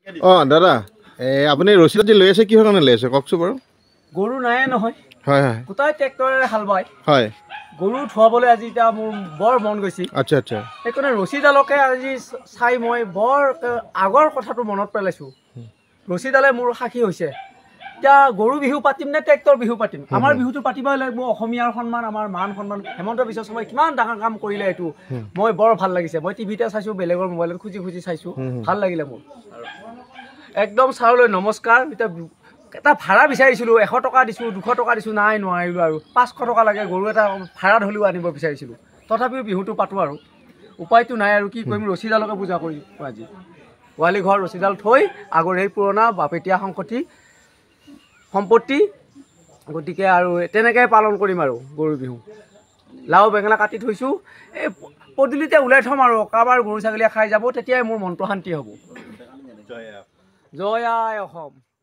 অঁ দাদা আপুনি ৰচিদত যে লৈ আছে কিহৰ কাৰণে লৈ আছে কওকচোন বাৰু। গৰু নায়ে নহয়। হয় হয় গোটাই ট্ৰেক্টৰেৰে হাল বায়। হয় গৰু ধুৱাবলৈ আজি এতিয়া মোৰ বৰ মন গৈছে। আচ্ছা আচ্ছা সেইকাৰণে ৰছীডালকে আজি চাই মই বৰ আগৰ কথাটো মনত পেলাইছোঁ। ৰছীডালে মোৰ সাক্ষী হৈছে। এতিয়া গৰু বিহু পাতিম নে ট্ৰেক্টৰ বিহু পাতিম? আমাৰ বিহুটো পাতিবই লাগিব। অসমীয়াৰ সন্মান, আমাৰ মান সন্মান। হেমন্ত বিশ্ব শৰ্মাই কিমান ডাঙৰ কাম কৰিলে এইটো মই বৰ ভাল লাগিছে। মই টিভিতে চাইছোঁ, বেলেগৰ মোবাইলত খুজি খুজি চাইছোঁ, ভাল লাগিলে মোৰ। একদম ছাৰলৈ নমস্কাৰ। এতিয়া এটা ভাড়া বিচাৰিছিলোঁ, 100 টকা দিছোঁ, 200 টকা দিছোঁ, নাই নোৱাৰিলোঁ আৰু 500 টকা লাগে। গৰু এটা ভাড়াত হ'লেও আনিব বিচাৰিছিলোঁ। তথাপিও বিহুটো পাতোঁ আৰু উপায়টো নাই আৰু কি কৰিম। ৰছীডালকে পূজা কৰিম আজি। গোহালি ঘৰ ৰছীডাল থৈ আগৰ এই পুৰণা বাপেটীয়া সম্পত্তি, গতিকে আৰু তেনেকৈ পালন কৰিম আৰু গৰু বিহু। লাও বেঙেনা কাটি থৈছোঁ, এই পদূলিতে ওলাই থ'ম আৰু কাৰোবাৰ গৰু ছাগলীয়ে খাই যাব, তেতিয়াই মোৰ মনটো শান্তি হ'ব। জয় আই অসম।